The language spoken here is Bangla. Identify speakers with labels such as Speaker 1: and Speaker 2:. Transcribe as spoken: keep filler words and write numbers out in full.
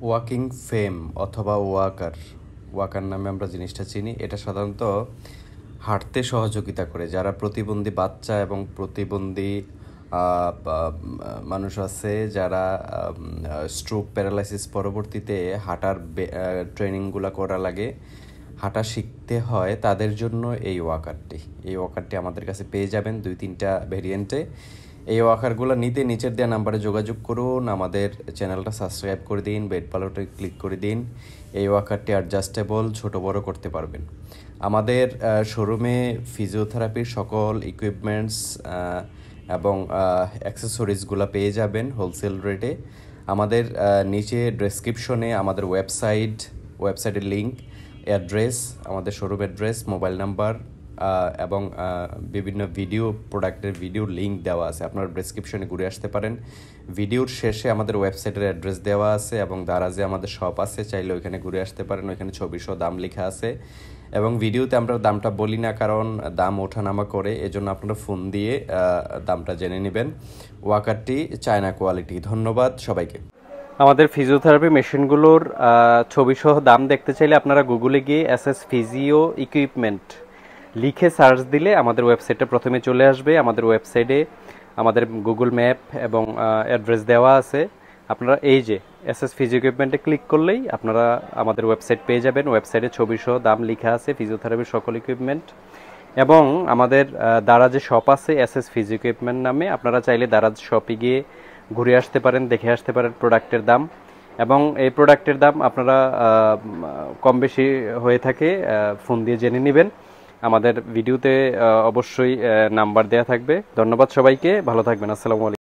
Speaker 1: ওয়াকিং ফ্রেম অথবা ওয়াকার ওয়াকার নামে আমরা জিনিসটা চিনি। এটা সাধারণত হাঁটতে সহযোগিতা করে। যারা প্রতিবন্ধী বাচ্চা এবং প্রতিবন্ধী মানুষ আছে, যারা স্ট্রোক প্যারালাইসিস পরবর্তীতে হাঁটার ট্রেনিংগুলো করা লাগে, হাঁটা শিখতে হয়, তাদের জন্য এই ওয়াকারটি এই ওয়াকারটি আমাদের কাছে পেয়ে যাবেন দুই তিনটা ভেরিয়েন্টে। এই ওয়াকারগুলো নিতে নিচের দেওয়া নাম্বারে যোগাযোগ করুন, আমাদের চ্যানেলটা সাবস্ক্রাইব করে দিন, বেড পালোটে ক্লিক করে দিন। এই ওয়াকারটি অ্যাডজাস্টেবল, ছোট বড় করতে পারবেন। আমাদের শোরুমে ফিজিওথেরাপির সকল ইকুইপমেন্টস এবং অ্যাক্সেসরিজগুলো পেয়ে যাবেন হোলসেল রেটে। আমাদের নিচে ডেসক্রিপশনে আমাদের ওয়েবসাইট ওয়েবসাইটের লিঙ্ক, অ্যাড্রেস, আমাদের শোরুম অ্যাড্রেস, মোবাইল নাম্বার এবং বিভিন্ন ভিডিও প্রোডাক্টের ভিডিওর লিঙ্ক দেওয়া আছে। আপনারা ডেসক্রিপশনে ঘুরে আসতে পারেন। ভিডিওর শেষে আমাদের ওয়েবসাইটের অ্যাড্রেস দেওয়া আছে এবং দারাজে আমাদের শপ আছে, চাইলে ওইখানে ঘুরে আসতে পারেন। ওইখানে ছবিসহ দাম লেখা আছে এবং ভিডিওতে আমরা দামটা বলি না, কারণ দাম ওঠানামা করে, এজন্য আপনারা ফোন দিয়ে দামটা জেনে নেবেন। ওয়াকারটি চায়না কোয়ালিটি। ধন্যবাদ সবাইকে।
Speaker 2: আমাদের ফিজিওথেরাপি মেশিনগুলোর ছবিসহ দাম দেখতে চাইলে আপনারা গুগলে গিয়ে এস এস ফিজিও ইকুইপমেন্ট লিখে সার্চ দিলে আমাদের ওয়েবসাইটটা প্রথমে চলে আসবে। আমাদের ওয়েবসাইটে আমাদের গুগল ম্যাপ এবং অ্যাড্রেস দেওয়া আছে। আপনারা এই যে এস এস ফিজিও ইকুইপমেন্টে ক্লিক করলেই আপনারা আমাদের ওয়েবসাইট পেয়ে যাবেন। ওয়েবসাইটে ছবিসহ দাম লেখা আছে ফিজিওথেরাপির সকল ইকুইপমেন্ট। এবং আমাদের দারাজে শপ আছে এস এস ফিজিও ইকুইপমেন্ট নামে। আপনারা চাইলে দারাজ শপে গিয়ে ঘুরে আসতে পারেন, দেখে আসতে পারেন প্রোডাক্টের দাম। এবং এই প্রোডাক্টের দাম আপনারা কম বেশি হয়ে থাকে ফোন দিয়ে জেনে নেবেন। আমাদের ভিডিওতে অবশ্যই নাম্বার দেওয়া থাকবে। ধন্যবাদ সবাইকে, ভালো থাকবেন। আসসালামু আলাইকুম।